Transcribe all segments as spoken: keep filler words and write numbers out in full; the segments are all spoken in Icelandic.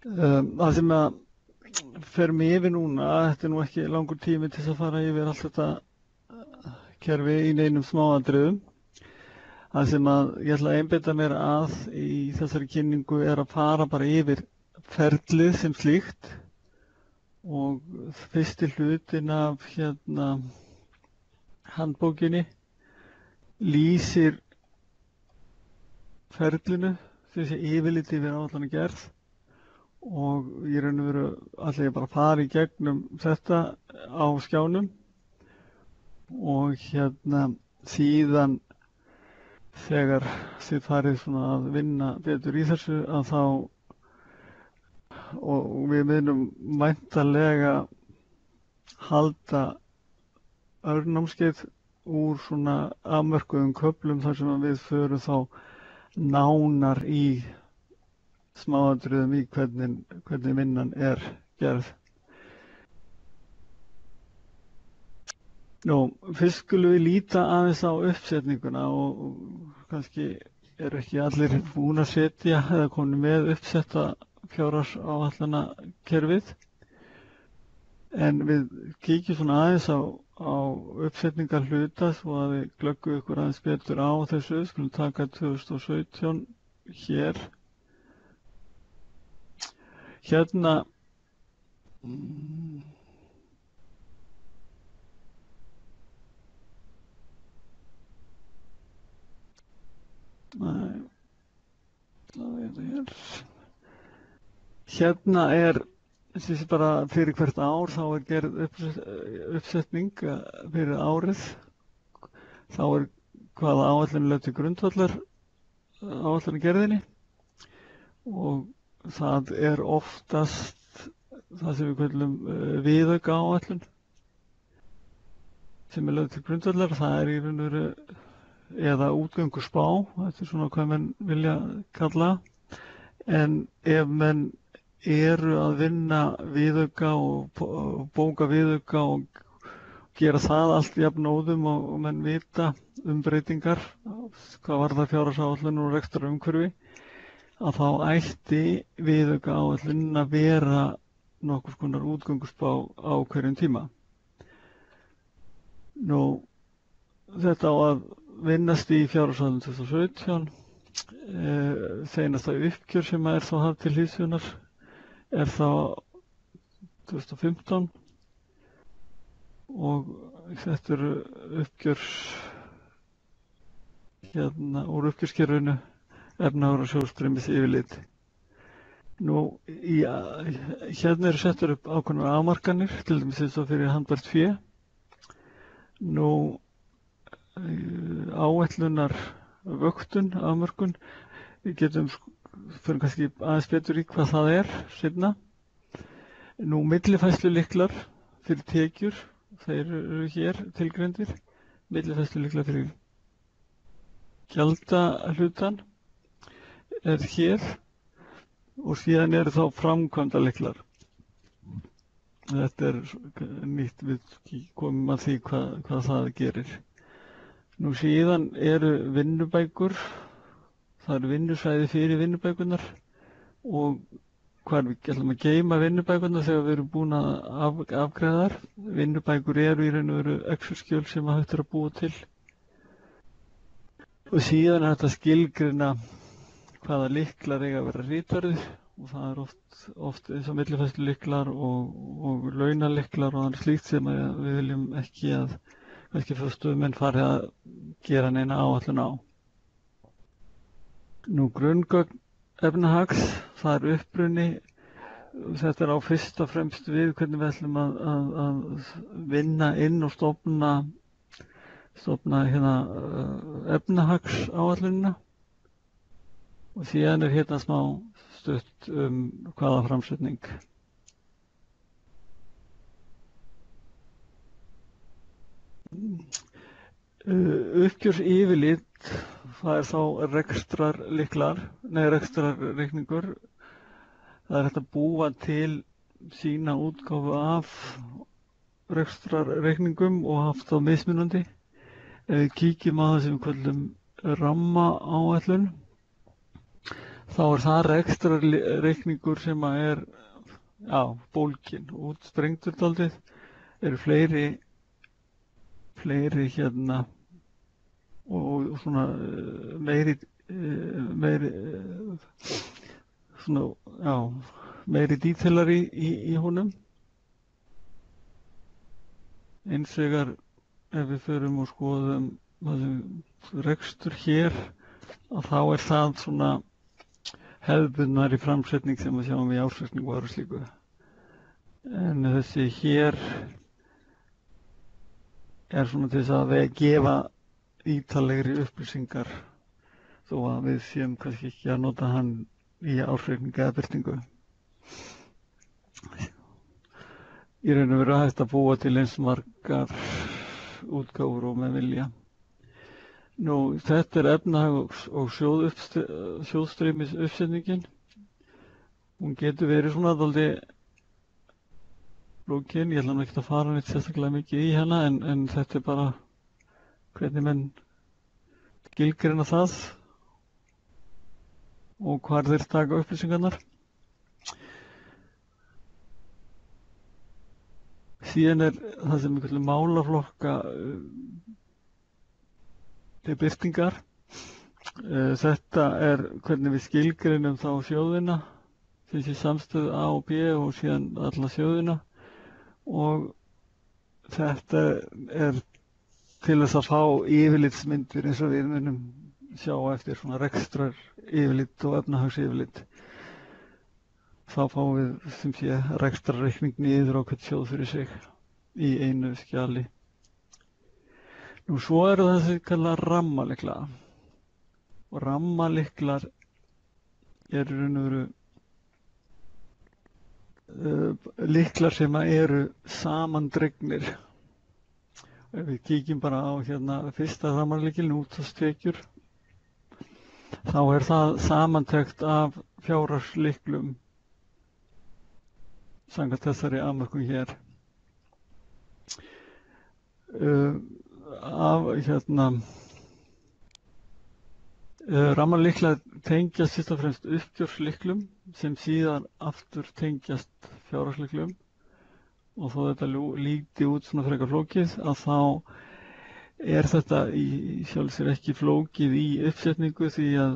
Um, það sem að fer mig yfir núna, þetta er nú ekki langur tími til þess að fara yfir allt þetta kerfi í neinum smáatriðum. Það sem að ég ætla að einbeita mér að í þessari kynningu er að fara bara yfir ferlið sem slíkt og fyrsti hlutin af hérna handbókinni lýsir ferlinu, þessi yfirlit yfir áætlanagerð og í raun og veru ætla ég bara að fara í gegnum þetta á skjánum og hérna síðan þegar þið farið svona að vinna betur í þessu að þá og við munum væntanlega halda örnámskeið úr svona afmörkuðum köflum þar sem við förum þá nánar í smáatriðum í hvernig, hvernig vinnan er gerð. Nú, fyrst skulum við líta aðeins á uppsetninguna og, og kannski eru ekki allir búin að setja eða komin með uppsetta fjárhagsáætlanakerfið en við kíkjum svona aðeins á, á uppsetningar hluta svo að við glöggum ykkur aðeins betur á þessu. Skulum taka tvö þúsund og sautján hér. Hérna mm, Nei, það er hér. Hérna er þessi bara fyrir hvert ár þá er gerð uppsetning fyrir árið. Þá er hvaða áætlun lögð til grundvallar áætlanagerðinni og það er oftast það sem við kallum viðauka áætlun sem er lögð til grundvallar. Það er í raun og veru eða útgönguspá, þetta er svona hvað menn vilja kalla, en ef menn eru að vinna viðauka og bóka viðauka og gera það allt jafnóðum og, og menn vita um breytingar, hvað varðar fjárhagsáætlun og rekstrarumhverfi, að þá ætti viðauka áætlunin að vera nokkurs konar útgönguspá á hverjum tíma. Nú, þetta á að vinnast í fjárhagsáætlun tvö þúsund og sautján, eh, seinasta uppgjör sem er þá haft til hliðsjónar er þá tvö þúsund og fimmtán og þetta eru uppgjör hérna úr uppgjörskerfinu efnahagur og sjóðstreymis yfirlit. Nú, í, hérna eru settar upp ákveðnar afmarkanir, til dæmis eins og fyrir handbært fé. Nú, áætlunar vöktun, afmörkun, við getum fyrir kannski aðeins betur í hvað það er seinna. Nú, millifærslulyklar fyrir tekjur, þeir eru hér tilgreindir, millifærslulyklar fyrir gjaldahlutann er hér og síðan eru þá framkvæmdalyklar. Þetta er nýtt, við komum að því hvað, hvað það gerir. Nú síðan eru vinnubækur, það eru vinnusvæði fyrir vinnubækurnar og hvar við ætlum að geyma vinnubækurnar þegar við erum búin að af, afgreiða þær. Vinnubækur eru í raun og veru Excel-skjöl sem að hægt er að búa til. Og síðan er þetta skilgreina hvaða lyklar eiga að vera ritverðir og það er oft, oft eins og millifærslulyklar og, og launalyklar og annað slíkt sem við viljum ekki að kannski fyrstumenn farið að gera neina áætlun á. Nú, grunngögn efnahags, það er uppruni, þetta er á fyrst og fremst við hvernig við ætlum að, að, að vinna inn og stofna, stofna hérna efnahags áætlunina og síðan er hérna smá stutt um hvaða framsetning. Uh, uppgjörsyfirlit, það er þá rekstrarlyklar, nei rekstrarreikningur. Það er hægt að búa til sína útgáfu af rekstrarreikningum og haft þá mismunandi. Ef við kíkjum á það sem við kallum rammaáætlun, þá er það rekstra reikningur sem að er, já, bólginn, útsprengtur dálítið, eru fleiri, fleiri hérna og, og svona eh, meiri, eh, meiri, eh, svona, já, meiri dítelar í, í, í honum. Eins vegar ef við förum og skoðum rekstur hér, að þá er það svona hefðbundnari framsetning sem við sjáum í ársreikningu og öðru slíku. En þessi hér er svona til þess að við gefa ítarlegri upplýsingar þó að við séum kannski ekki að nota hann í ársreikningu eða birtingu. Í raun og veru hægt að búa til eins margar útgáfur og með vilja. Nú, þetta er efnahags- og sjóðstreymis uppsetningin. Hún getur verið svona dálítið flókin, ég ætla nú ekki að fara neitt sérstaklega mikið í hana, en, en þetta er bara hvernig menn skilgreina það og hvar þeir taka upplýsingarnar. Síðan er það sem við kallum málaflokka til birtingar. Þetta er hvernig við skilgreinum þá sjóðina, þessi samstöðu A og B og síðan alla sjóðina, og þetta er til þess að fá yfirlitsmyndir eins og við munum sjá eftir svona rekstrar yfirlit og efnahags yfirlit. Þá fáum við sem sé rekstrarreikning niður á hvern sjóð fyrir sig í einu skjali. Nú svo eru það sem kalla rammalykla. Og rammalyklar eru raun og veru uh, lyklar sem eru samandregnir. Ef við kíkjum bara á hérna fyrsta rammalykilinn, útvarpstekjur, þá er það samantekt af fjárhagslyklum samkvæmt þessari afmörkun hér. Uh, af hérna uh, rammalyklar tengjast fyrst og fremst uppgjörslyklum sem síðan aftur tengjast fjárhagslyklum, og þó þetta líti út svona frekar flókið, að þá er þetta í sjálf sér ekki flókið í uppsetningu því að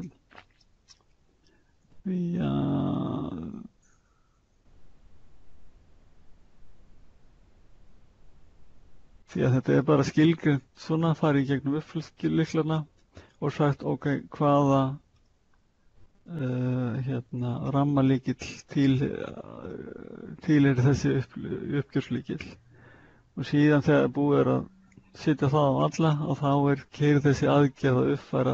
því að Því að þetta er bara skilgreint svona, farið í gegnum uppfyllslyklana og sagt, ok, hvaða uh, hérna, rammalykill til, uh, til er þessi upp, uppgjörslykill. Og síðan þegar búið er að setja það á alla, og þá er keyrð þessi aðgerð að uppfæra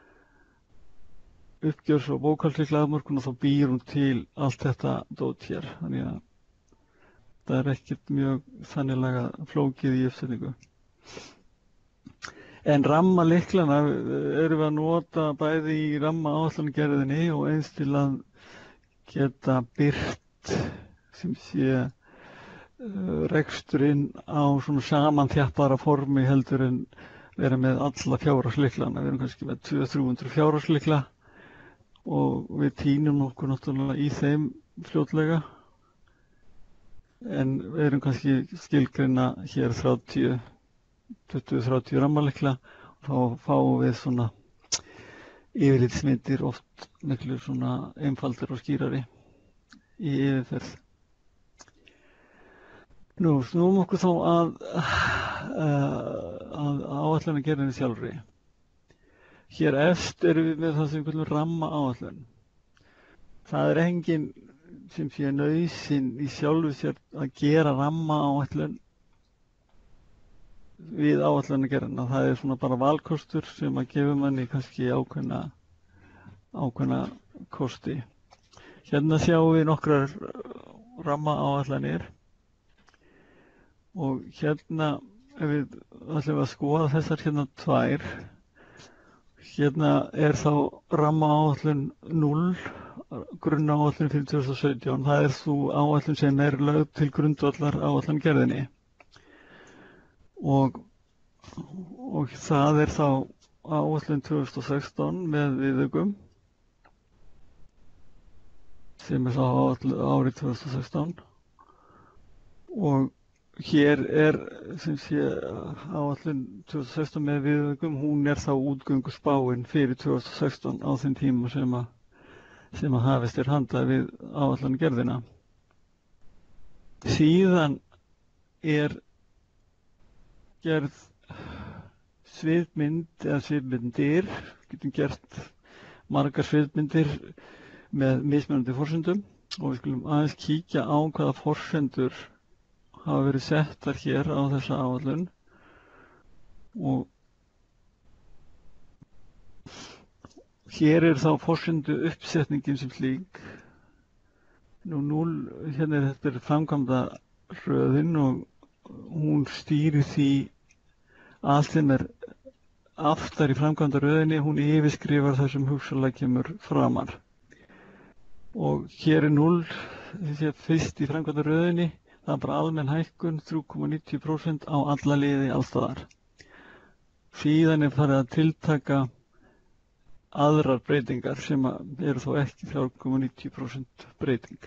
uppgjörs- og bókhaldslykla afmörkun, og þá býr hún til allt þetta dót hér. Þannig að það er ekkert mjög þannilega flókið í uppsetningu. En rammalyklana erum við að nota bæði í rammaáætlunargerðinni og eins til að geta birt sem sé uh, reksturinn á svona samanþjappara formi heldur en vera með alla fjárhagslyklana. Við erum kannski með tvö til þrjú hundruð fjárhagslykla og við tínum okkur náttúrulega í þeim fljótlega. En við erum kannski skilgreina hér þrjátíu, tuttugu til þrjátíu rammalykla, og þá fáum við svona yfirlitsmyndir, oft miklu svona einfaldir og skýrari í yfirferð. Nú, snúum okkur þá að, að áætlunargerðinni sjálfri. Hér efst erum við með það sem við kallum rammaáætlun. Það er engin sem sé nauðsyn í sjálfu sér að gera rammaáætlun við áætlunargerðina. Það er svona bara valkostur sem að gefa manni kannski ákveðna, ákveðna kosti. Hérna sjáum við nokkrar rammaáætlanir og hérna ef við ætlum að skoða þessar hérna tvær. Hérna er þá rammaáætlun núll, grunnáætlun fyrir tvö þúsund og sautján. Það er sú áætlun sem er lögð til grundvallar áætlunargerðinni. Og, og það er þá áætlun tvö þúsund og sextán með viðaukum. sem er þá árið tvö þúsund og sextán og hér er sem sé áætlun tvö þúsund og sextán með viðaukum, hún er þá útgönguspáin fyrir tvö þúsund og sextán á þeim tíma sem að sem að hafist er handa við áætlunargerðina. Síðan er gerð sviðmynd eða sviðmyndir, getum gert margar sviðmyndir með mismunandi forsendum og við skulum aðeins kíkja á hvaða forsendur hafa verið settar hér á þessa áætlun og hér er þá forsendu uppsetningin sem slík. Nú núll, hérna er þetta er framkvæmda röðin og hún stýrir því allt sem er aftar í framkvæmda röðinni, hún yfirskrifar það sem hugsanlega kemur framar. Og hér er núll, þessi fyrst í framkvæmda röðinni, það er bara almenn hækkun þrjú komma níutíu prósent á alla liði alls staðar. Síðan er farið að tiltaka aðrar breytingar sem eru þó ekki þrjú komma níutíu prósent breyting.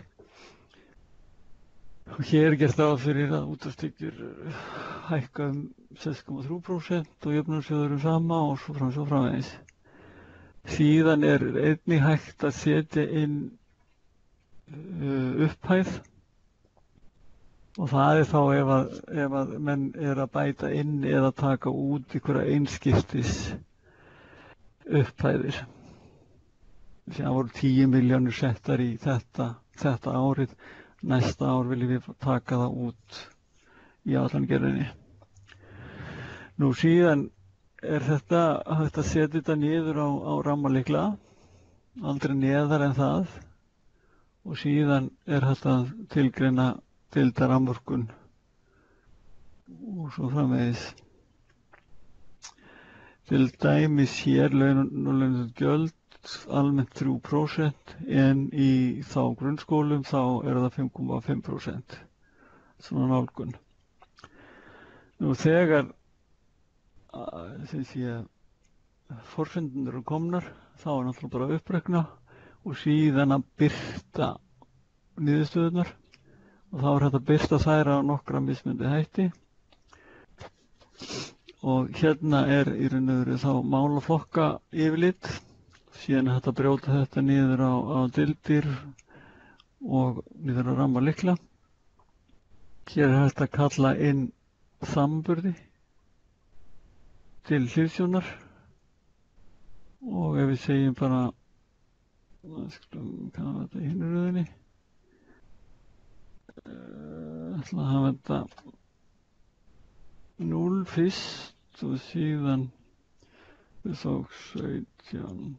Og hér er gert ráð fyrir að útvarpstekjur hækka um sex komma þrjú prósent og jöfnunarsjóður um sama og svo fram svo framvegis. Síðan er einnig hægt að setja inn uh, upphæð og það er þá ef að, ef að menn er að bæta inn eða taka út einhverja einskiptis upphæðir. Það voru tíu milljónir settar í þetta, þetta árið. Næsta ár viljum við taka það út í áætlunargerðinni. Nú síðan er þetta hægt að setja þetta niður á, á rammalykla, aldrei neðar en það og síðan er hægt að tilgreina deildarafmörkun og svo framvegis. Til dæmis hér laun og launagjöld almennt þrjú prósent en í þá grunnskólum þá er það fimm komma fimm prósent svona nálgun. Nú þegar sem sé forsendurnar eru komnar þá er náttúrulega bara upprekna og síðan að birta niðurstöðurnar og þá er hægt að birta þær á nokkra mismunandi hætti og hérna er í raun og veru þá málaflokka yfirlit. Síðan er hægt að brjóta þetta niður á, á deildir og niður á rammalykla. Hér er hægt að kalla inn samanburði til hliðsjónar og ef við segjum bara, skulum kannan þetta í hinu röðinni, ætla að hafa þetta núll fyrst og síðan við þá sautján.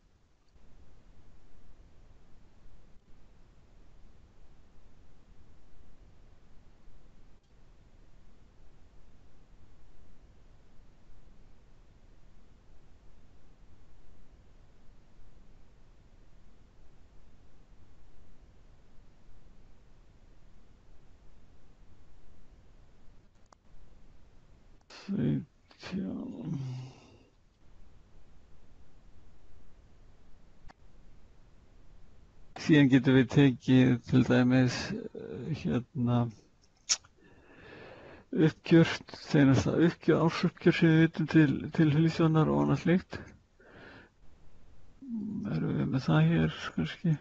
sautján. Síðan getum við tekið til dæmis hérna uppgjör, seinasta uppgjör, ársuppgjör sem við vitum til, til hliðsjónar og annað slíkt. Erum við með það hér kannski?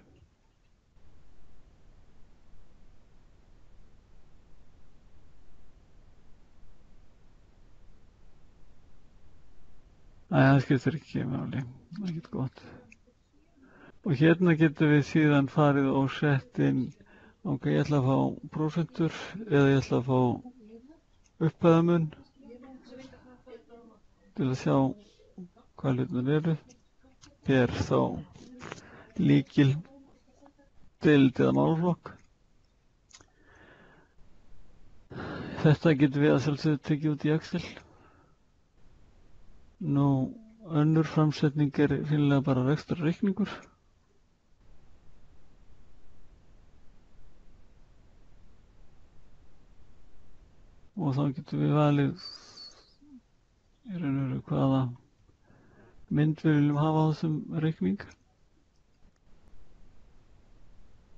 Æ, það skiptir ekki máli, það er ekki gott. Og hérna getum við síðan farið og sett inn, ok, ég ætla að fá prósentur eða ég ætla að fá upphæðamun til að sjá hvað hlutirnir eru. Per þá lykil deild eða málaflokk. Þetta getum við að sjálfsögðu tekið út í Excel. Nú, önnur framsetning er hreinlega bara rekstrarreikningur. Og þá getum við valið í raun og veru hvaða mynd við viljum hafa á þessum reikning.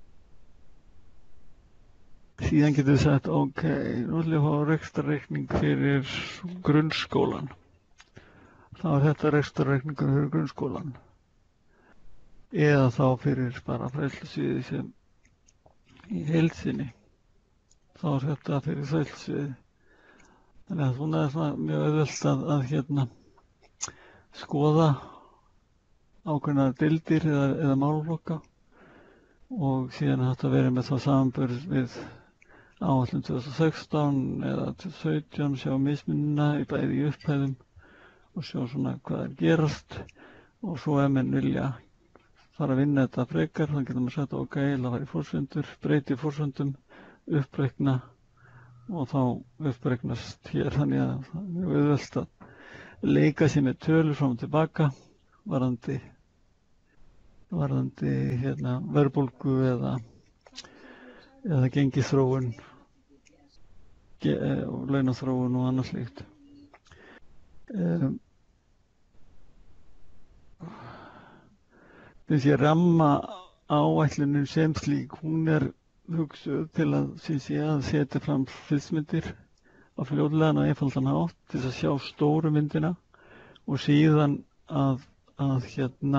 síðan getum við sagt, ok, nú ætlum við að fá rekstrarreikning fyrir grunnskólan. Þá er þetta rekstrarreikningur fyrir grunnskólan. Eða þá fyrir bara fræðslusviði sem í heild sinni. Þá er þetta fyrir fræðslusviði. Þannig að svona er það mjög auðvelt að, að hérna skoða ákveðnar deildir eða, eða málaflokka og síðan er þetta verið með þá samanburð við áætlun tvö þúsund og sextán eða tvö þúsund og sautján, sjá mismunina í bæði í upphæðum og sjá svona hvað er gerast og svo ef menn vilja fara að vinna þetta frekar, þá getur maður sagt ok, það var í forsendur, breyti forsendum, uppreikna og þá uppreiknast hér, þannig að það er mjög auðvelt að leika sér með tölur fram og tilbaka varðandi, varðandi hérna, verðbólgu eða, eða gengisþróun ge og launaþróun og annað slíkt. Um, Þessi ramma áætlunin sem slík, hún er hugsuð til að, sé, að setja fram sviðsmyndir á fljótlegan og einfaldan hátt til að sjá stóru myndina og síðan að, að hérna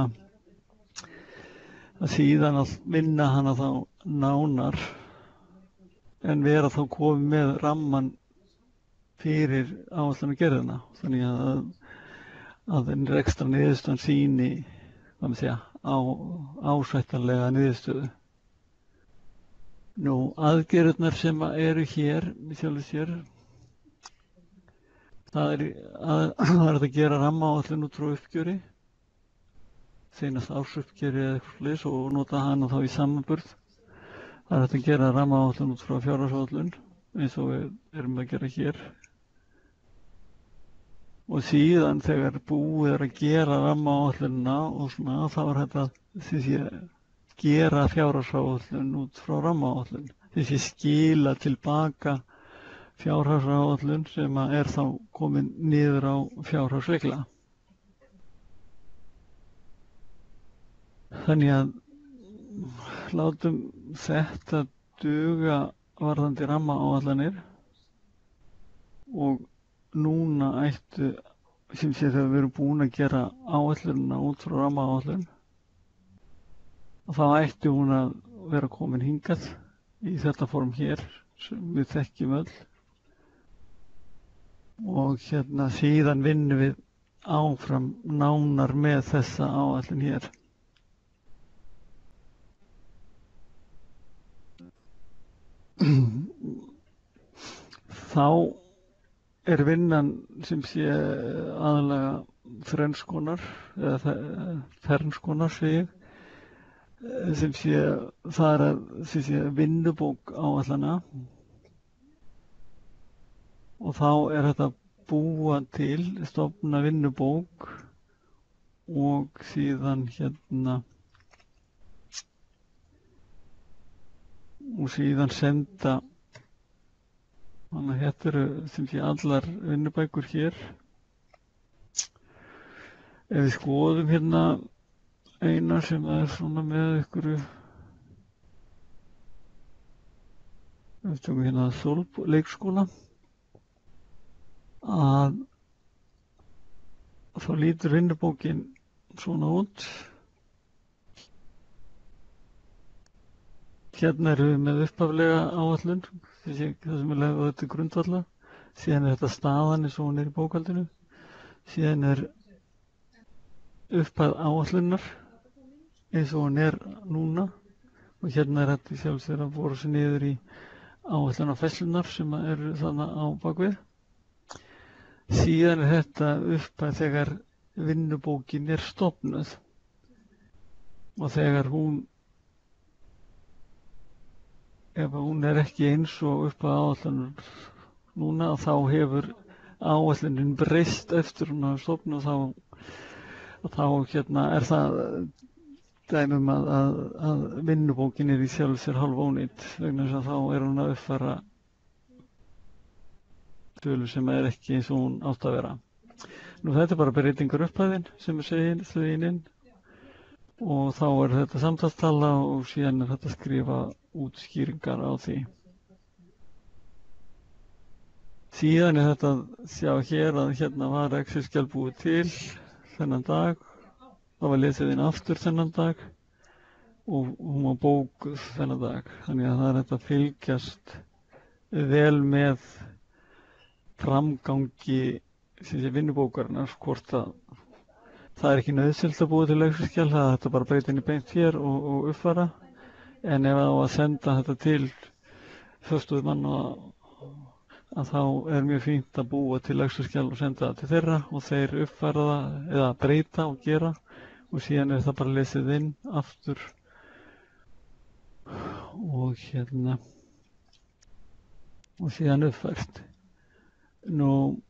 að síðan að vinna hana þá nánar en vera þá komið með ramman fyrir áætlunargerðina, þannig að að den rekstra niðurstöðan sýni, hvað maður segja, á ásættanlega niðurstöðu. Nú, aðgerðirnar sem eru hér, í sjálfu sér, það er að, það er að gera rammaáætlun út frá uppgjöri, seinast ársuppgjöri eða eitthvað slíks og nota hana þá í samanburð. Það er að gera rammaáætlun út frá fjárhagsáætlun, eins og við erum að gera hér. Og síðan þegar búið er að gera rammaáætlunina og svona, þá er þetta þessi gera fjárhagsáætlun út frá rammaáætlun. Þessi skila tilbaka fjárhagsáætlun sem er þá komin niður á fjárhagsregla. Þannig að látum þetta duga varðandi rammaáætlanir og núna ættu, sem sé þegar við erum búin að gera áætlunina út frá rammaáætlun, þá ætti hún að vera komin hingað í þetta form hér sem við þekkjum öll og hérna síðan vinnum við áfram nánar með þessa áætlun hér. Þá er vinnan sem sé aðalega þrenns konar, eða ferns konar segi ég, sem sé það er að sem sé vinnubók áætlana og þá er þetta búa til, stofna vinnubók og síðan hérna og síðan senda. Þannig að þetta eru sem sé allar vinnubækur hér. Ef við skoðum hérna eina sem er svona með ykkur, við tökum hérna Sólb leikskóla, að þá lítur vinnubókin svona út. Hérna erum við með upphaflega áætlun, það sem er lagað þetta grundvalla, síðan er þetta staðan eins og hún er í bókhaldinu, síðan er upphæð áætlunar eins og hún er núna og hérna er þetta í sjálfs þegar að voru sér niður í áætlunarfærslunar sem eru þannig á bakvið. Síðan er þetta upphæð þegar vinnubókin er stofnuð og þegar hún ef hún er ekki eins og upp að áætlunar núna þá hefur áætlunin breyst eftir hún að stofna og þá, þá hérna er það dæmum að, að, að vinnubókin er í sjálf sér hálf ónýtt vegna þess að þá er hún að uppfæra tölu sem er ekki eins og hún átt að vera. Nú þetta er bara breytingar upphæðin sem er segin, þegin inn og þá er þetta samtalstala og síðan er þetta að skrifa útskýringar á því. Síðan er þetta að sjá hér að hérna var Excel-skjal búið til þennan dag, það var lesið inn aftur þennan dag og hún var bókuð þennan dag. Þannig að það er þetta að fylgjast vel með framgangi sem sé vinnubókarinnar, hvort að það er ekki nauðsynlegt að búa til Excel-skjal, það er þetta bara að breyta inn í beint hér og, og uppfæra. En ef það á að senda þetta til forstöðumanna að þá er mjög fínt að búa til Excel-skjal og senda það til þeirra og þeir uppfæra það eða breyta og gera og síðan er það bara lesið inn aftur og hérna og síðan uppfært. Nú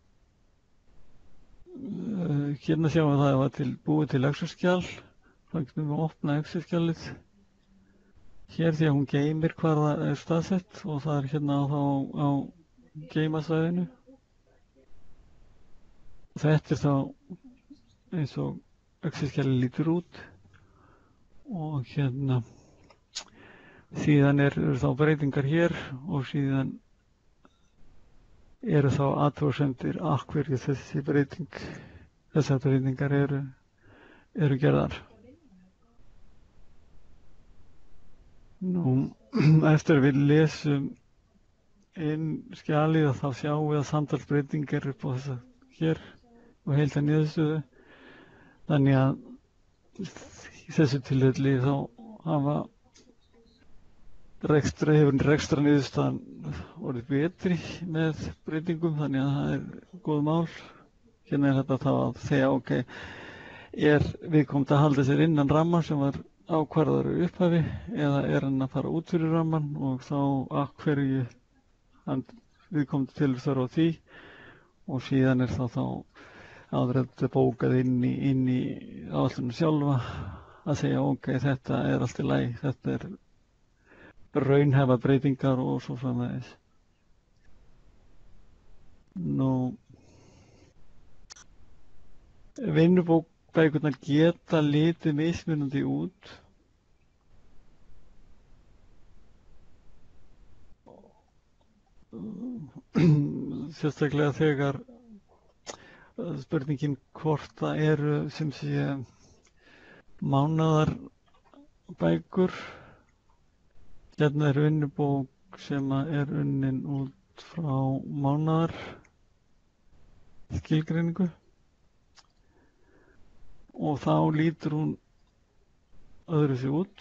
uh, hérna sjáum við það að það var til, búið til Excel-skjal, þá getum við að opna Excel-skjalið hér því að hún geymir hvar það er staðsett og það er hérna á, á geymasvæðinu. Þetta er þá eins og Excel-skjalið lítur út og hérna síðan eru þá breytingar hér og síðan eru þá athugasemdir af hverju þessi breyting, þessar breytingar eru, eru gerðar. Nú, eftir við lesum inn skjalið þá sjáum við að samtalsbreytingar upp á þessa hér og heilda niðurstöðu. Þannig að í þessu tilfelli þá hafa rekstra, hefur rekstra niðurstaðan orðið betri með breytingum, þannig að það er góð mál. Hérna er þetta þá að segja, ok, er viðkomandi að halda sér innan ramman sem var ákvarðaður í upphafi eða er hann að fara út fyrir ramman og þá að hverju hann viðkomandi til þörf á því og síðan er það þá áður þetta bókað inn í, inn í áætlunum sjálfa að segja, ok, þetta er allt í lagi, þetta er raunhæfa breytingar og svo framvegis. Nú, vinnubókbækurnar geta litið mismunandi út. Sérstaklega þegar spurningin hvort það eru sem sé mánaðarbækur. Hérna er vinnubók sem er unnin út frá mánaðar skilgreiningu og þá lítur hún öðru sig út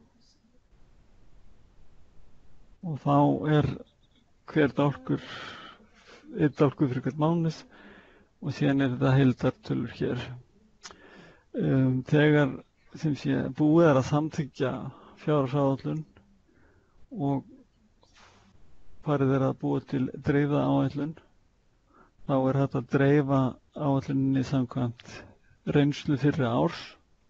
og þá er hver dálkur, einn dálkur fyrir hvern mánuð og síðan er þetta heildartölur hér. Um, þegar sem sé búið er að samþykkja fjárhagsáætlun og farið er að búa til dreifða áætlun, þá er hægt að dreifa áætluninni samkvæmt reynslu fyrri árs.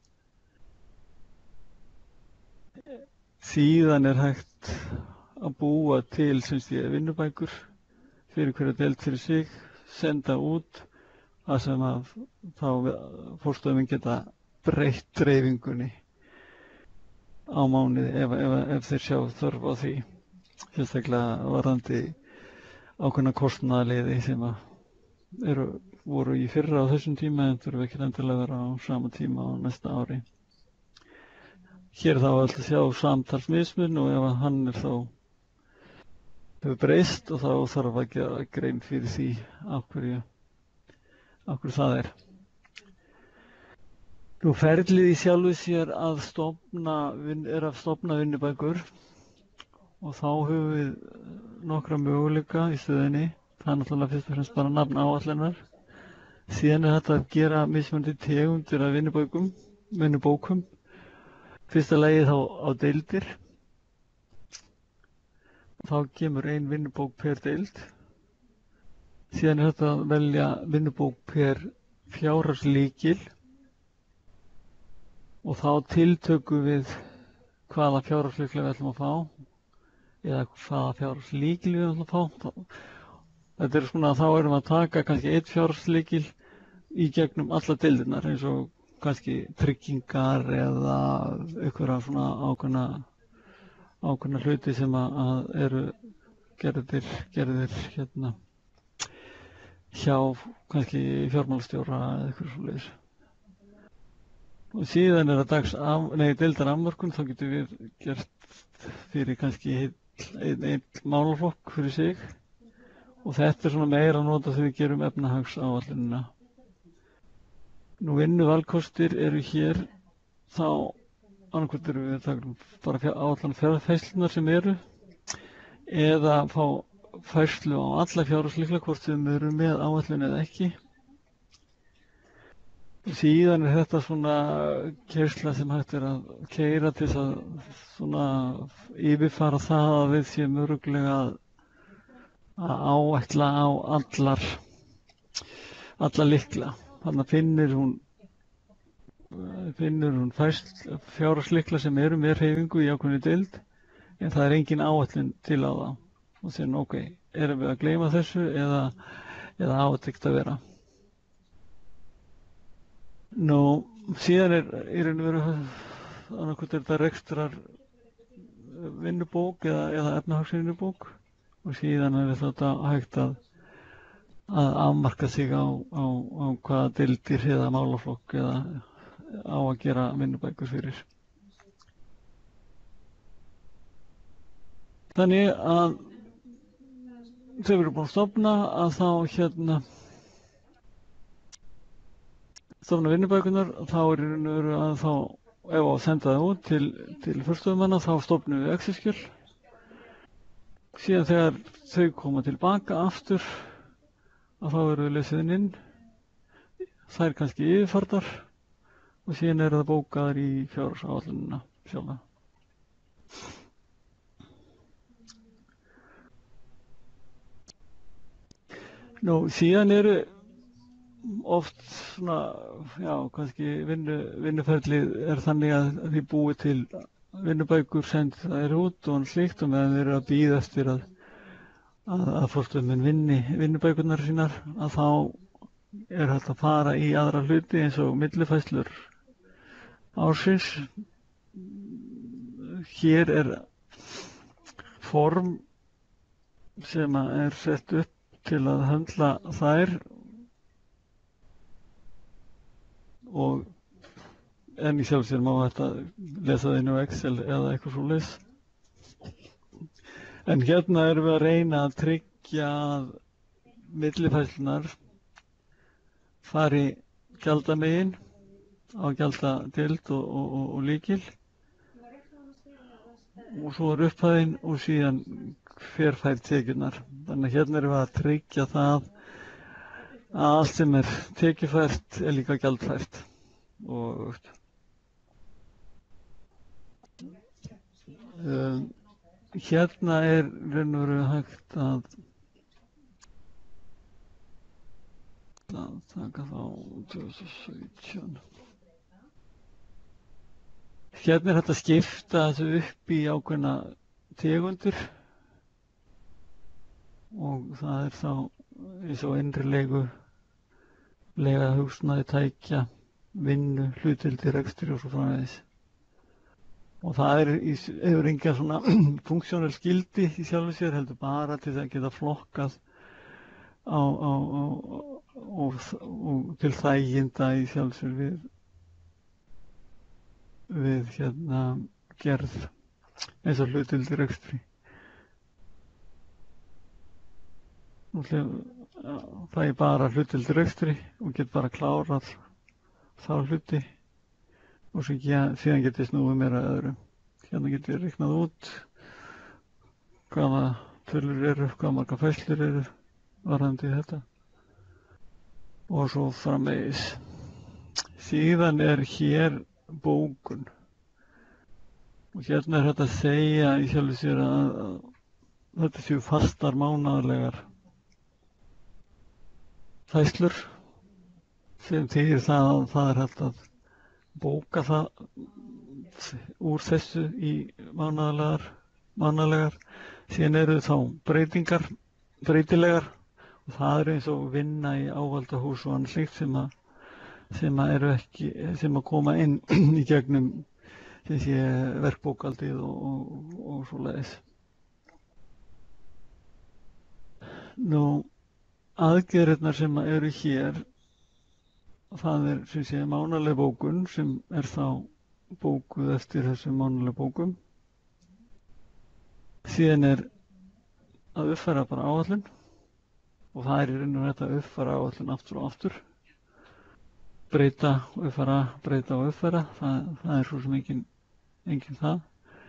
Síðan er hægt að búa til sem sé vinnubækur fyrir hverja deild fyrir sig, senda út það sem að þá forstöðumenn geta breytt dreifingunni á mánuði ef, ef, ef þeir sjá þörf á því, sérstaklega varðandi ákveðna kostnaðarliði sem að eru, voru í fyrra á þessum tíma en þurfa ekki endilega að vera á sama tíma á næsta ári. Hér þá ætla að sjá samtalsmismun og ef hann er þá hefur breyst og þá þarf að gera grein fyrir því af hverju, af hverju það er. Nú ferlið í sjálfu sér að stofna, er að stofna vinnubækur og þá höfum við nokkra möguleika í stöðinni. Það er náttúrulega fyrst og fremst bara nafn áætlunar. Síðan er þetta að gera mismunandi tegundir af vinnubókum, vinnubókum. Fyrsta lagi þá á deildir. Þá kemur ein vinnubók per deild. Síðan er þetta að velja vinnubók per fjárhagslykil. Og þá tiltökum við hvaða fjárhagslykla við ætlum að fá eða hvaða fjárhagslykil við ætlum að fá. Þetta er svona að þá erum við að taka kannski eitt fjárhagslykil í gegnum alla deildirnar eins og kannski tryggingar eða einhverja svona ákveðna, ákveðna hluti sem að eru gerðir, gerðir hérna, hjá kannski fjármálastjóra eða eitthvað svoleiðis. Og síðan er það dags af, nei, deildar afmörkun, þá getum við gert fyrir kannski einn ein málaflokk fyrir sig og þetta er svona meira nota þegar við gerum efnahagsáætlunina. Nú vinnu valkostir eru hér þá annarkvæmt eru við það bara áætlan fjárfærslunar sem eru eða fá færslu á alla fjárhagslíkla hvort við erum með áætlun eða ekki. Síðan er þetta svona keyrsla sem hægt er að keyra til þess að svona yfirfara það að við séum örugglega að áætla á allar alla lykla. Þannig finnur hún finnur hún fjárhagslykla sem eru með hreyfingu í ákveðinni deild en það er engin áætlun til á það. Og sér nú ok, erum við að gleyma þessu eða, eða á þetta ekkert að vera. Nú, síðan er í raun og veru annarkvæmt er þetta rekstrar vinnubók eða, eða efnahagsvinnubók og síðan er þetta hægt að, að afmarka sig á, á, á hvaða deildir eða málaflokk eða á að gera vinnubækur fyrir. Þannig að þegar við erum búin að stofna að þá hérna stofna vinnubækunar, þá er í raun og veru að þá, ef að senda það út til, til fyrrstöðumanna, þá stofnum við Excel-skjöl. Síðan þegar þau koma tilbaka aftur, að þá eru við lesiðin inn, þær kannski yfirfærðar og síðan eru það bókaðar í fjárhagsáætlunina sjálfa. Nú, síðan eru oft svona, já, kannski vinnu, vinnuferlið er þannig að þið búið til vinnubækur send það er út og slíkt og meðan þið eru að bíða eftir að, að, að forstöðumenn vinni vinnubækurnar sínar að þá er hægt að fara í aðra hluti eins og millifærslur ársins. Hér er form sem er sett upp til að höndla þær og en í sjálf sér má þetta lesa það inn á Excel eða eitthvað svoleiðis. En hérna erum við að reyna að tryggja að millifærslurnar fari gjaldamegin á gjaldadeild og, og, og, og lykil og svo er upphæðin og síðan fer þær tekjurnar. Þannig að hérna erum við að tryggja það að allt sem er tekjufært er líka gjaldfært og um, hérna er raun og veru hægt að að taka þá tvö þúsund og sautján. Hérna er hægt að skipta þessu upp í ákveðna tegundir og það er þá eins og innri leigu, leiga húsnæði, tækja, vinnu, hlutdeildir, rekstri og svo framvegis. Og það er í, hefur enga svona funksjónal skildi í sjálfu sér, heldur bara til að geta flokkað á, á, á og, og til þæginda í sjálfu sér við, við hérna gerð eins og hlutdeildir, rekstri. Nú það er bara hlutdeildir, rekstri og get bara klárað þá hluti og síðan get ég snúið mér að öðru. Hérna get ég reiknað út hvaða tölur eru, hvaða marga færslur eru varðandi þetta og svo framvegis. Síðan er hér bókun og hérna er þetta að segja í sjálfu sér að, að þetta séu fastar mánaðarlegar færslur sem þýðir það að það er hægt að bóka það úr þessu í mánaðarlegar, mánaðarlegar. Síðan eru þá breytingar, breytilegar og það er eins og vinna í áhaldahús og annað slíkt sem að, sem að eru ekki, sem að koma inn í gegnum þessi verkbókaldið og, og, og svoleiðis. Nú, aðgerðirnar sem eru hér, það er sem sé mánaleg bókun sem er þá bókuð eftir þessum mánaleg bókum. Síðan er að uppfæra bara áætlun og það er í raun og þetta að uppfæra áætlun aftur og aftur. Breyta, uppfæra, breyta og uppfæra, það, það er svo sem engin, engin það.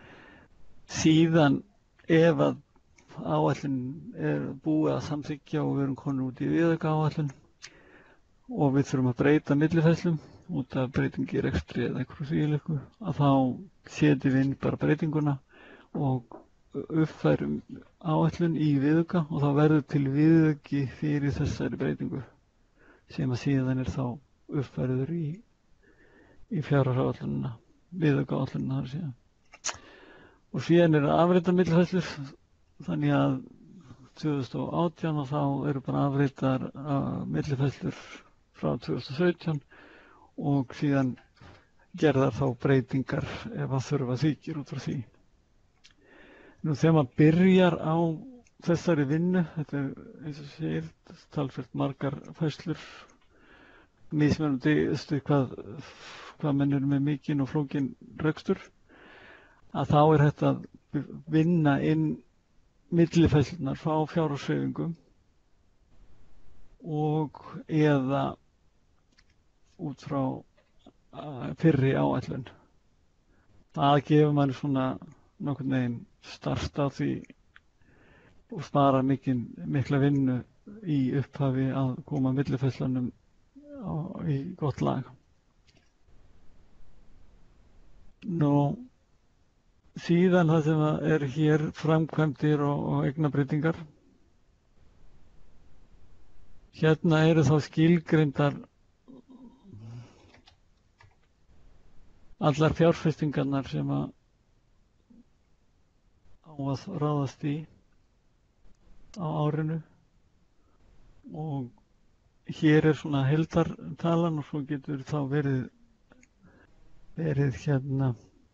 Síðan ef að áætlun er búið að samþykkja og við erum konur út í viðauka áætlun og við þurfum að breyta millifærslum út af breytingi í rekstri eða einhverju þvílíku, að þá setjum við inn bara breytinguna og uppfærum áætlun í viðauka og þá verður til viðauki fyrir þessari breytingu sem að síðan er þá uppfærður í, í fjárhagsáætlunina, viðauka áætlunina þar síðan. Og síðan eru afreitar millifærslur, þannig að tvö þúsund og átján og þá eru bara afreitar millifærslur frá tvö þúsund og sautján og síðan gerðar þá breytingar ef að þurfa þykir út frá því. Nú þegar maður byrjar á þessari vinnu, þetta er eins og segir talsvert margar færslur, mismunandi hvað, hvað menn eru með mikinn og flókinn rekstur, að þá er hægt að vinna inn millifærslurnar frá fjárhagshreyfingum og eða út frá fyrri áætlun. Það gefur manni svona nokkurn veginn start á því og spara mikil, mikla vinnu í upphafi að koma millifærslunum í gott lag. Nú, síðan það sem er hér framkvæmdir og, og eignabreytingar. Hérna eru þá skilgreindar allar fjárfestingarnar sem að á að ráðast í á árinu og hér er svona heildartalan og svo getur þá verið verið hérna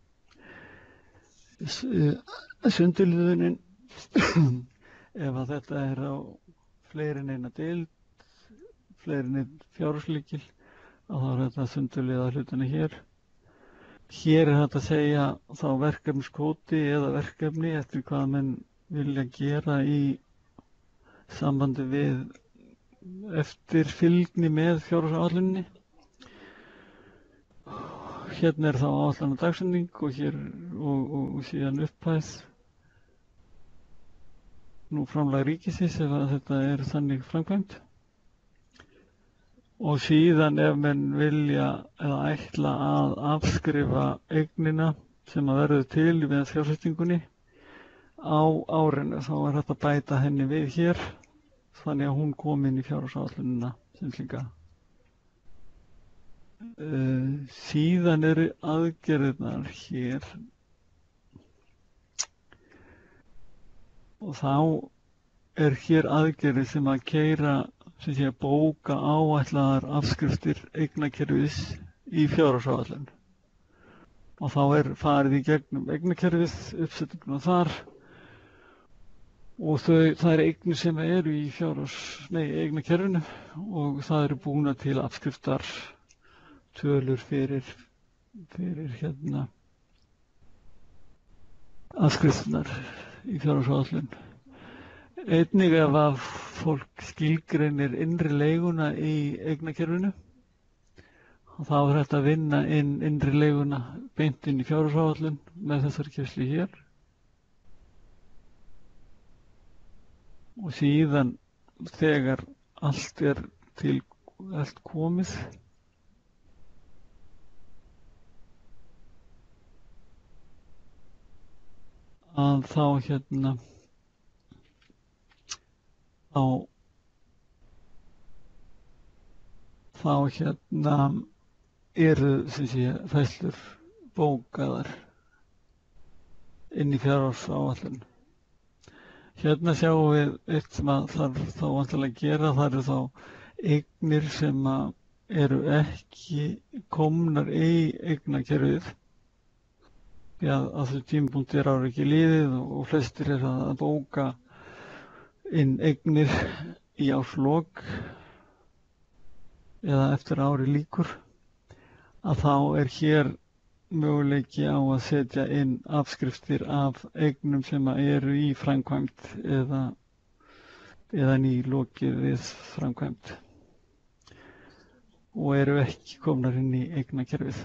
sundurliðunin ef að þetta er á fleiri en eina deild, fleiri en einn fjárhagslykil, að þá er þetta sundurliða hlutina hér. Hér er þetta að segja þá verkefniskvóti eða verkefni eftir hvað menn vilja gera í sambandi við eftirfylgni með fjárhagsáætluninni. Hérna er þá áætlun og dagsetning og hér og, og, og síðan upphæð. Nú framlag ríkisins ef að þetta er þannig framkvæmt. Og síðan ef menn vilja eða ætla að afskrifa eignina sem að verður til með fjárfestingunni á árinu, þá er þetta að bæta henni við hér þannig að hún kom inn í fjárhagsáætlunina sem slíka. Uh, síðan eru aðgerðirnar hér og þá er hér aðgerðir sem að keyra sem sé að bóka áætlaðar afskriftir eignakerfis í fjárhagsáætlun og þá er farið í gegnum eignakerfið, uppsetninguna þar og þau, það er eignir sem eru í fjárhags, nei, eignakerfinu og það eru búna til afskriftar tölur fyrir, fyrir hérna afskriftunar í fjárhagsáætlun. Einnig ef að fólk skilgreinir innri leiguna í eignakerfinu og þá er þetta að vinna inn innri leiguna beint inn í fjárhagsáætlun með þessari keyrslu hér. Og síðan þegar allt er til allt komið að þá hérna þá þá hérna eru sem sé færslur bókaðar inn í fjárhagsáætlun. Hérna sjáum við eitt sem að þarf þá vantilega að gera, það eru þá eignir sem að eru ekki komnar í eignakerfið. Því að á þessu tímapunkti er ára ekki liðið og flestir er að bóka inn eignir í árslok eða eftir ári lýkur, að þá er hér möguleiki á að setja inn afskriftir af eignum sem eru í framkvæmd eða, eða nýlokið við framkvæmd og eru ekki komnar inn í eignakerfið.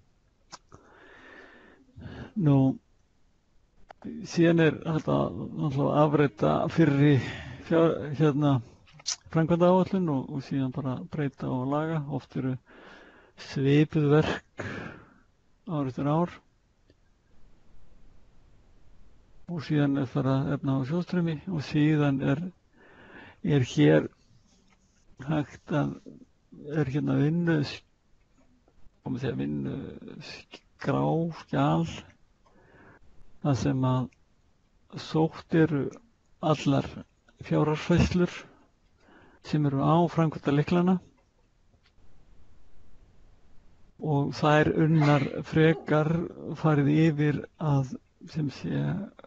Nú, síðan er þetta að afreita fyrri fjár, hérna, framkvæmdaáætlun og, og síðan bara breyta og laga. Oft eru svipuð verk ár eftir ár og síðan er það að efna á sjóðstreymi og síðan er, er hér hægt að er hérna vinnu komið því að vinnu skrá, skjal það sem að sótt eru allar fjárhagsfærslur sem eru á framkvæmdalyklanna og þær unnar frekar farið yfir að sem sé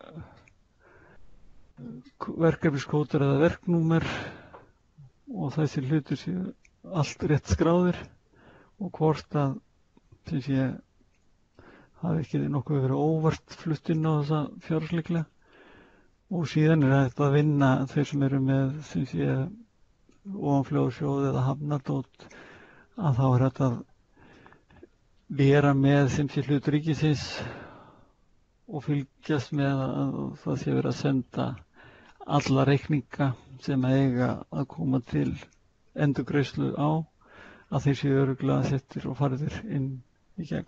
verkefniskótur eða verknúmer og þessi hlutur séu allt rétt skráðir og hvort að sem sé hafi ekki nokkuð verið óvart flutt inn á þessa fjárhagslykla og síðan er þetta að vinna þeir sem eru með sem sé ofanflóðasjóð eða hafnardót að þá er þetta að vera með sem sé hlut ríkisins og fylgjast með að það sé verið að senda alla reikninga sem eiga að koma til endurgreiðslu á að þeir séu örugglega settir og farðir inn í gegn.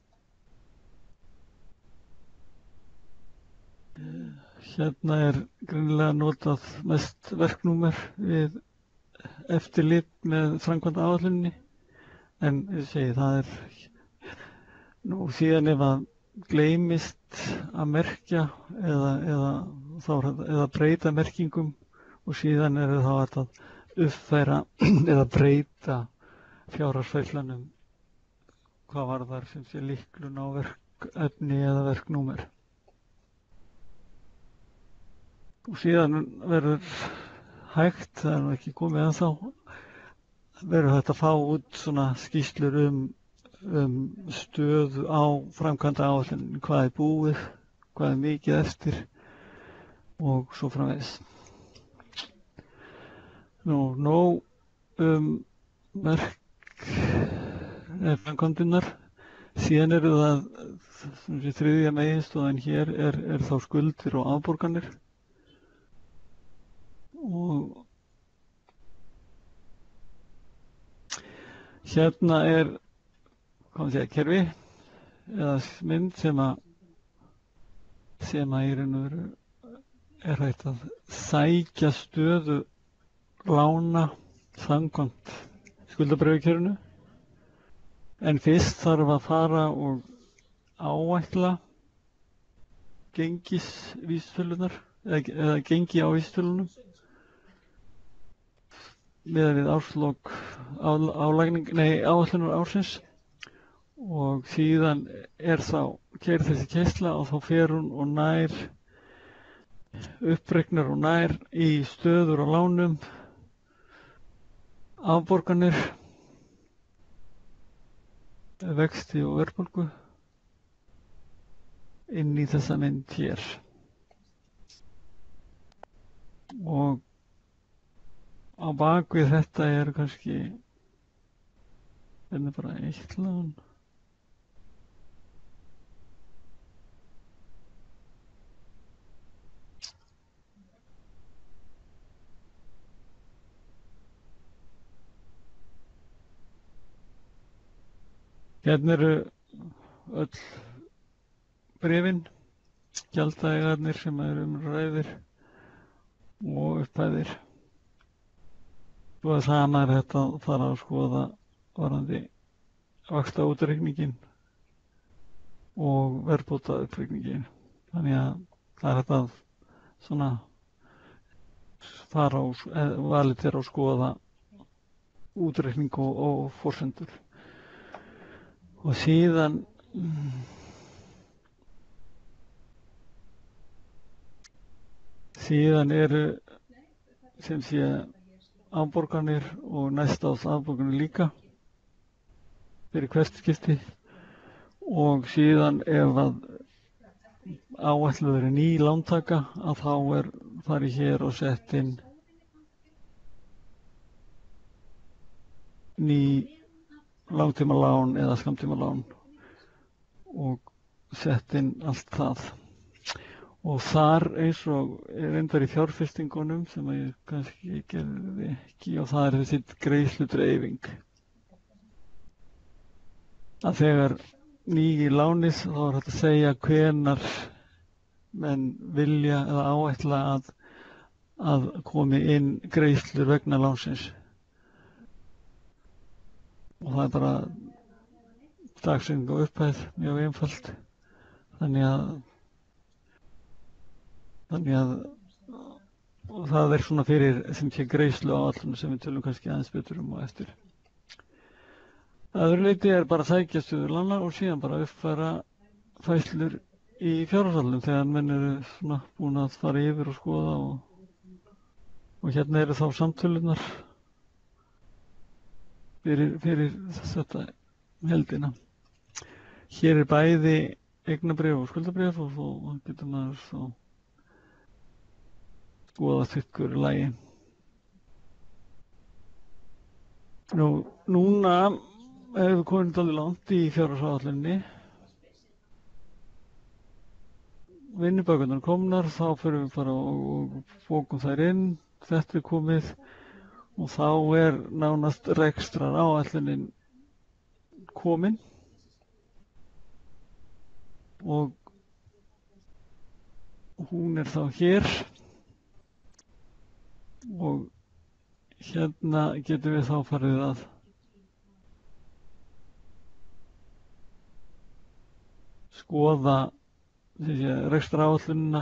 Hérna er greinilega notað mest verknúmer við eftirlit með framkvæmdaáætluninni en ég segi það er nú síðan ef að gleymist að merkja eða, eða, þá, eða breyta merkingum og síðan er þá að uppfæra eða breyta fjárhagsfærslunum hvað var þar sem sé lyklun á verkefni eða verknúmer. Og síðan verður hægt, það er nú ekki komið ennþá, verður hægt að fá út svona skýrslur um, um stöðu á framkvæmdaáætluninni, hvað er búið, hvað er mikið eftir og svo framvegis. Nú, nóg um verk framkvæmdirnar, síðan eru það þessi þriðja meginstoðin hér er, er þá skuldir og afborganir og hérna er hvað sé að kerfi eða mynd sem að sem að í raun og veru er hægt að sækja stöðu lána samkvæmt skuldabréfakerfinu en fyrst þarf að fara og áætla gengisvísitölunar eða, eða gengi á vísitölunum miðað við árslok álagning, nei áætlunar ársins og síðan er þá keyrð þessi keyrsla og þá fer hún og nær uppreiknar og nær í stöður og lánum afborganir vexti og verðbólgu inn í þessa mynd hér og á bakvið þetta er kannski hérna bara eitt lán hérna eru öll bréfin gjalddagarnir sem eru um ræðir og upphæðir. Svo að sama er þetta að fara að skoða varðandi vaxtaútreikningin og verðbótauppreikningin. Þannig að það er þetta að svona fara og valið þér að skoða útreikning og, og forsendur. Og síðan síðan eru sem sé afborganir og næsta árs afborganir líka fyrir hvert skipti og síðan ef að áætluð er ný lántaka að þá er farið hér og sett inn ný langtímalán eða skammtímalán og sett inn allt það. Og þar eins og er reyndar í fjárfestingunum sem að ég kannski gerði ekki og það er þessi greiðsludreifing. Að þegar nýji lánið þá er hægt að segja hvenar menn vilja eða áætla að, að komi inn greiðslur vegna lánsins. Og það er bara dagsetning og upphæð, mjög einfalt. Þannig að þannig að og það er svona fyrir sem sé greiðslu áætlun sem við tölum kannski aðeins betur um og eftir. Að öðru leyti er bara að sækja stöðu lána og síðan bara uppfæra færslur í fjárhagsáætlun þegar menn eru svona búin að fara yfir og skoða og, og hérna eru þá samtölunar fyrir, fyrir þetta heldina. Hér er bæði eignabréf og skuldabréf og þá getur maður þá skoða sitt hverju lagi. Nú, núna hefur við komin dálítið langt í fjárhagsáætluninni. Vinnubækurnar komnar, þá fyrir við bara og, og bókum þær inn, þetta er komið og þá er nánast rekstrar áætlunin komin og hún er þá hér og hérna getum við þá farið að skoða rekstraráætlunina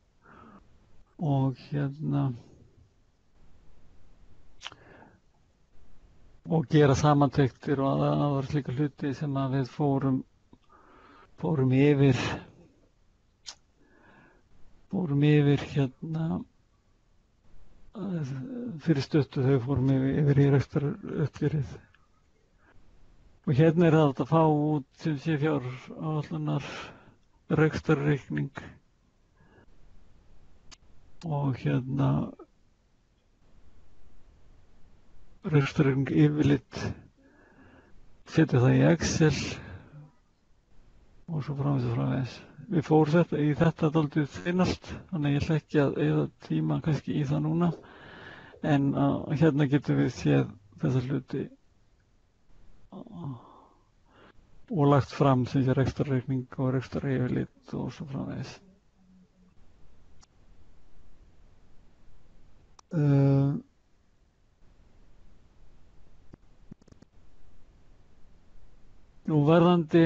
og hérna og gera samantektir og aðra slíka hluti sem að við fórum fórum yfir fórum yfir hérna fyrir stuttu þegar fórum yfir, yfir í rekstraruppgjörið. Og hérna er það að fá út sem sé fjáráætlunar rekstrarreikning og hérna rekstrarreikning yfirlit, setja það í Excel og svo framvegis og framvegis. Við fórum þetta í þetta dálítið þinnast, þannig ég ætla ekki að eyða tíma kannski í það núna, en uh, hérna getum við séð þessa hluti og lagt fram sem sé rekstrarreikning og rekstraryfirlit og svo framvegis. Uh, nú varðandi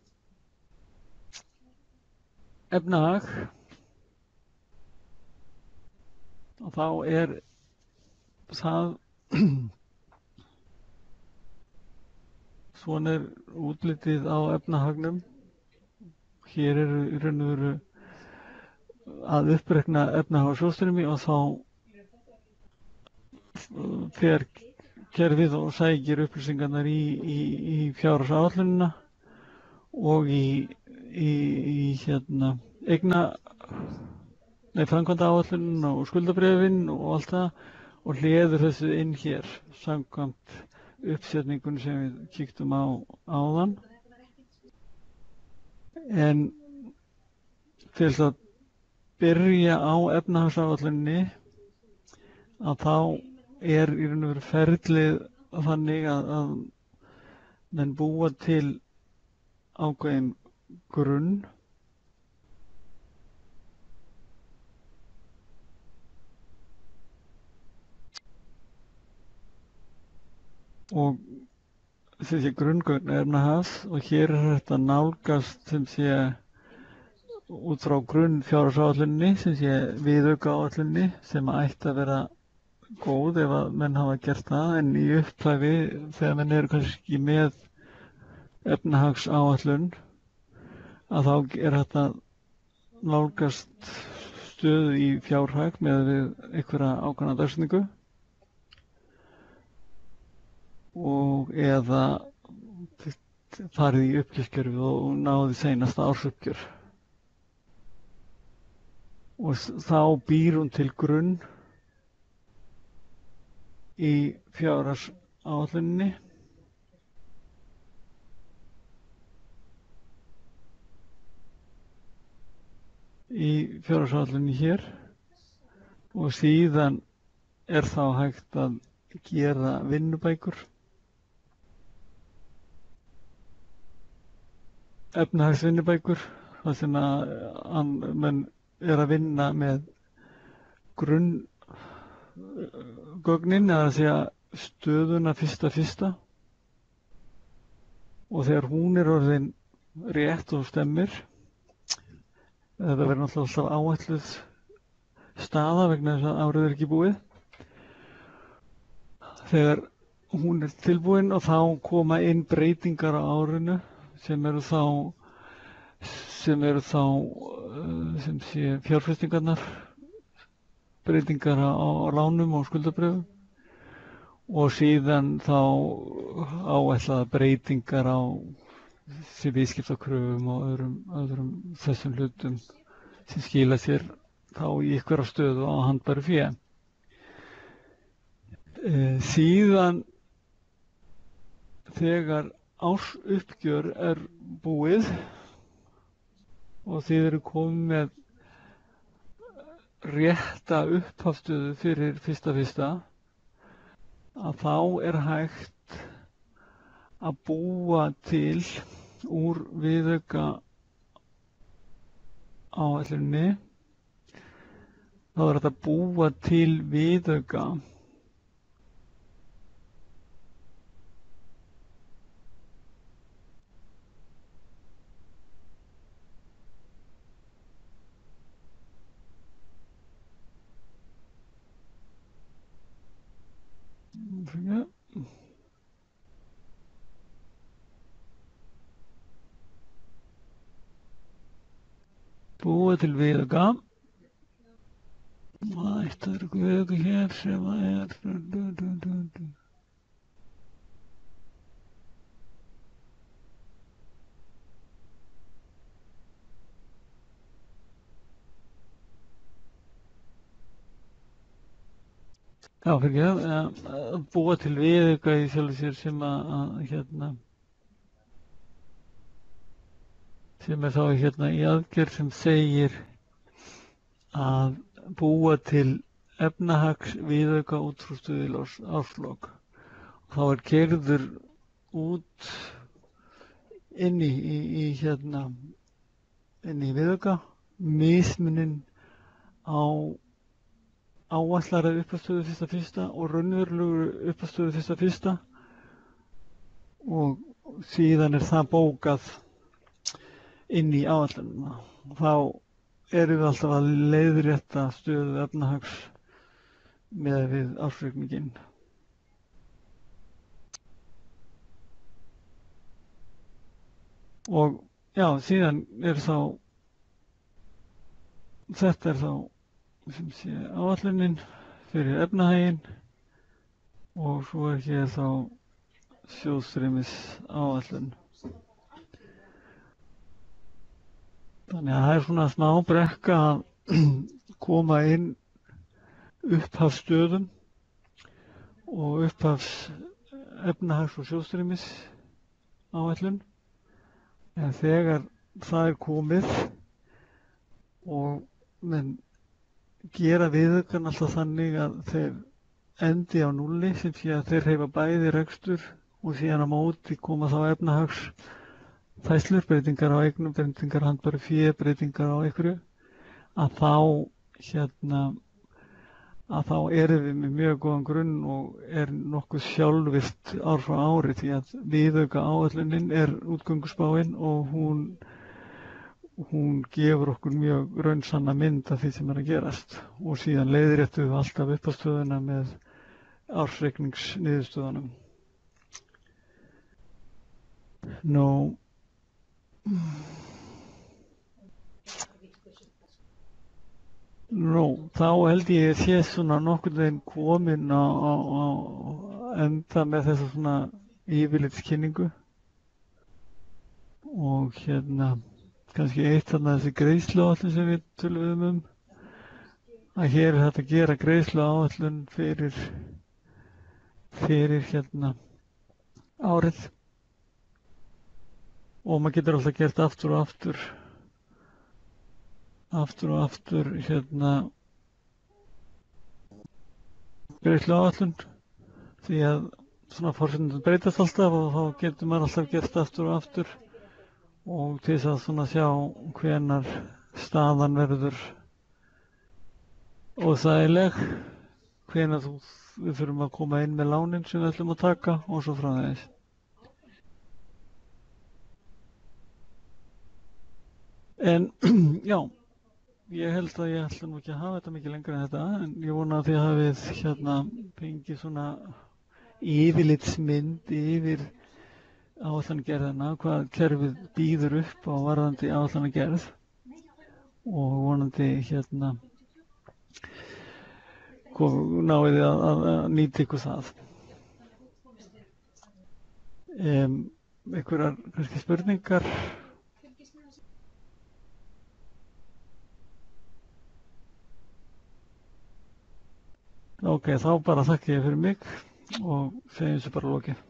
efnahag og þá er það svona er útlitið á efnahagnum. Hér eru í raun og veru að uppreikna efnahagssjóðstreymi og þá fer kerfið og sækir upplýsingarnar í, í, í fjárhagsáætlunina og í í, í hérna eigna nei, framkvæmdaáætlun og skuldabréfin og allt það og hleður þessu inn hér samkvæmt uppsetningunni sem við kíktum á áðan. En til að byrja á efnahagsáætluninni að þá er í raun og veru ferlið þannig að, að menn búa til ákveðin grunn og þessi grunngögn efnahags og hér er þetta nálgast sem sé út frá grunn fjárhagsáætluninni sem sé viðaukaáætluninni sem ætti að vera góð ef að menn hafa gert það, en í upphæfi þegar menn eru kannski með efnahagsáætlun að þá er þetta nálgast stöðu í fjárhag með við einhverja ákveðna dagsetningu og eða farið í uppgjörskerfið og náði seinasta ársuppgjör. Og þá býr hún til grunn í fjárhagsáætluninni í fjárhagsáætluninni hér og síðan er þá hægt að gera vinnubækur, efnahagsvinnubækur, þar sem að menn er að vinna með grunngögnin, eða að segja stöðuna fyrsta fyrsta, og þegar hún er orðin rétt og stemmir, þetta verður náttúrulega alltaf áætluð staða vegna þess að árið er ekki búið, þegar hún er tilbúin og þá koma inn breytingar á árinu sem eru þá sem eru þá sem sé fjárfestingarnar, breytingar á, á lánum og skuldabréfum og síðan þá áætlaða breytingar á sem viðskiptakröfum og öðrum, öðrum þessum hlutum sem skila sér þá í einhverja stöðu á handbæru fé. E, síðan þegar ársuppgjör er búið og þið eru komið með rétta upphafsstöðu fyrir fyrsta fyrsta, að þá er hægt að búa til úr viðauka áætluninni, þá er þetta að búa til viðauka búa til viðauka og þetta er viðauka hér sem er já, fyrir ekki að búa til viðauka í sjálfu sér sem að, að hérna sem er þá hérna í aðgerð sem segir að búa til efnahagsviðauka út frá stöðu árslok. Þá er keyrður út inn í, í, í hérna inn í viðauka mismuninn á áætlaðri upphafsstöðu fyrsta fyrsta og raunverulegu upphafsstöðu fyrsta fyrsta og síðan er það bókað inn í áætlunina. Þá erum við alltaf að leiðrétta stöðu efnahags með við ársreikninginn. Og já, síðan er þá þetta er þá sem sé áætlunin fyrir efnahaginn og svo er hér þá sjóðstreymis áætlun. Þannig að það er svona smá brekka að koma inn upphafsstöðum og upphafs efnahags- og sjóðstreymis áætlun. En þegar það er komið og menn gera viðaukan alltaf þannig að þeir endi á núlli sem sé að þeir hreyfa bæði rekstur og síðan á móti koma þá efnahags þæslur, breytingar á eignum, breytingar á handbæru fé, breytingar á einhverju, að þá hérna að þá erum við með mjög góðan grunn og er nokkuð sjálfvirkt ár frá ári því að viðauka áætlunin er útgönguspáin og hún hún gefur okkur mjög raunsanna mynd af því sem er að gerast og síðan leiðréttum við alltaf upp á stöðuna með ársreikningsniðurstöðunum. Nú Nú, þá held ég að sé svona nokkurn veginn komin á, á, á enda með þessa svona yfirlitskynningu og hérna kannski eitt þarna þessi greiðsluáætlun sem við töluðum um, að hér er hægt að gera greiðsluáætlun fyrir, fyrir hérna árið og maður getur alltaf gert aftur og aftur, aftur og aftur hérna greiðsluáætlun því að svona forsendurnar breytast alltaf og þá getur maður alltaf gert aftur og aftur og til þess að svona sjá hvenar staðan verður óþægileg, hvenar þú, við þurfum að koma inn með lánin sem við ætlum að taka og svo frá þess. En já, ég held að ég ætla nú ekki að hafa þetta mikið lengra en þetta, en ég vona að þið hafið hérna fengið svona yfirlitsmynd yfir áætlanagerðina, hvað kerfið býður upp á varðandi áætlanagerð og vonandi hérna náið þið að, að, að nýta ykkur það. Um, einhverjar kannski spurningar? Ok, þá bara þakka ég fyrir mig og segjum þessu bara lokið.